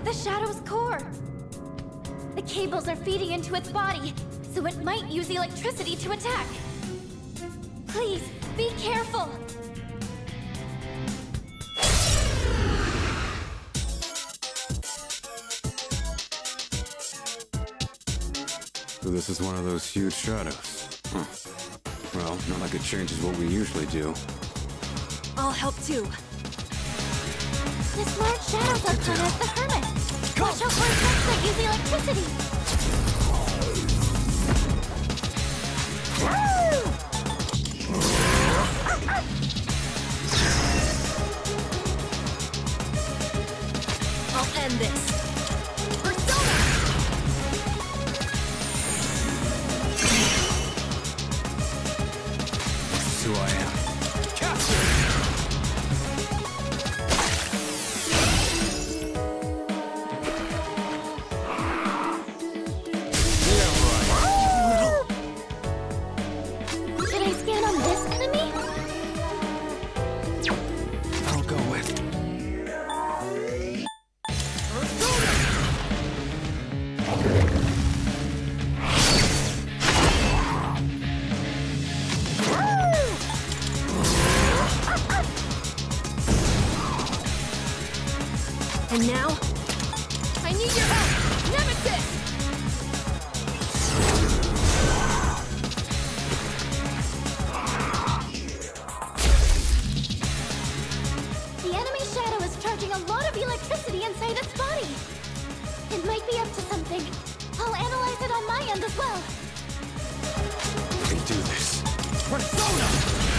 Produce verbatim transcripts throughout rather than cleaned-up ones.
the Shadow's core. The cables are feeding into its body, so it might use electricity to attack. Please, be careful. So this is one of those huge shadows. Huh. Well, not like it changes what we usually do. I'll help too. This large shadow's up front is the Hermit. Watch out for attacks that use electricity. I'll end this. Who I am. Capture! Yeah, right. Should I scan on this enemy? I'll go with. And now, I need your help! Nemesis! The enemy shadow is charging a lot of electricity inside its body. It might be up to something. I'll analyze it on my end as well. We can do this. Persona!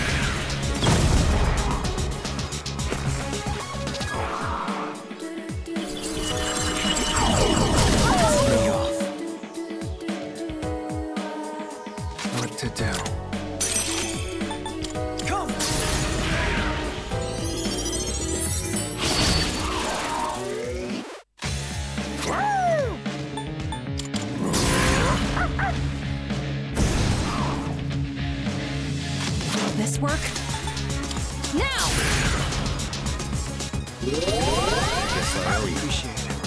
To do. Come! Will this work? Now! Guess I owe you. Appreciate it.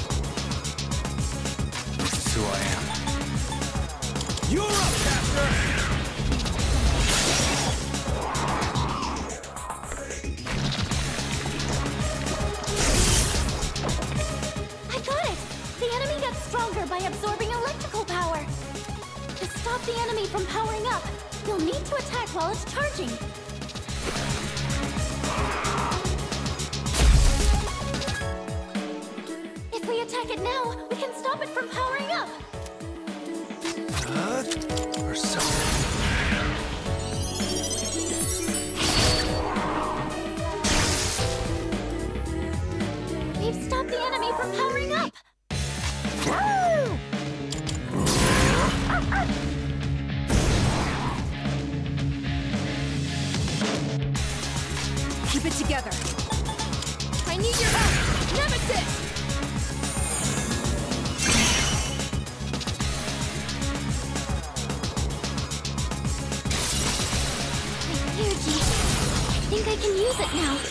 This is who I am. You're up, Caster! By absorbing electrical power. To stop the enemy from powering up, you'll need to attack while it's charging. If we attack it now, we can stop it from powering up. Uh, or something. We've stopped the enemy from powering up. Keep it together. I need your help! Nemesis! My energy. I think I can use it now.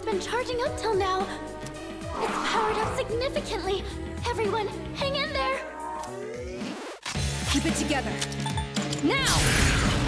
been charging up till now. It's powered up significantly. Everyone, hang in there! Keep it together. Now!